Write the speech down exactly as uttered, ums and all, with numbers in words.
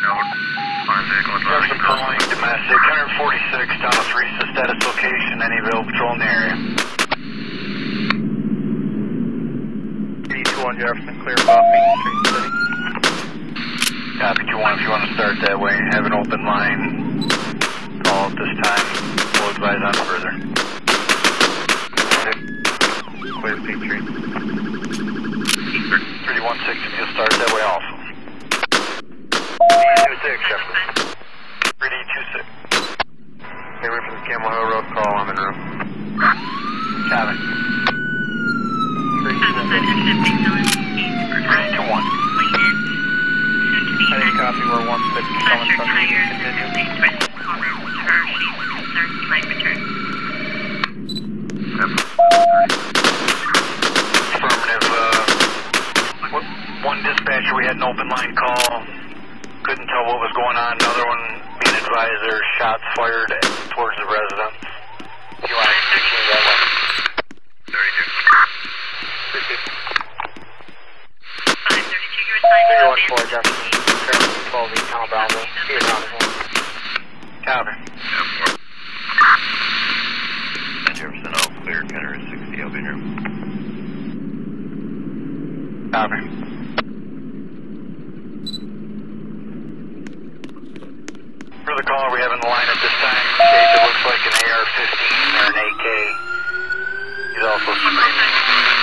Jefferson calling domestic, one forty-six, Thomas Reese, the status location, any available patrol in the area. three two one Jefferson, clear off Main Street City. Copy two one, if you want to start that way, have an open line, call at this time, we'll advise on further. Clear Peachtree. three one six, if you'll start that way also. three two six, Jefferson. three D two six. Hey, we're from the Camel Hill Road call, I'm en route. Copy. three two one. I didn't copy, we're one fifty, calling from the continue. Affirmative, uh, one dispatcher, we had an open line call, couldn't tell what was going on, another one being advised there, shots fired towards the residence. You want to continue that way? thirty-two. thirty-two. five thirty-two, you're assigned three to one four, Jefferson. twelve eight, Tunnel Bravo. See you around the corner. Copy. Jefferson, all clear, Kenner is sixty, I'll be here. Copy. For the caller we have in the line at this time, case it looks like an A R fifteen or an A K. He's also screaming.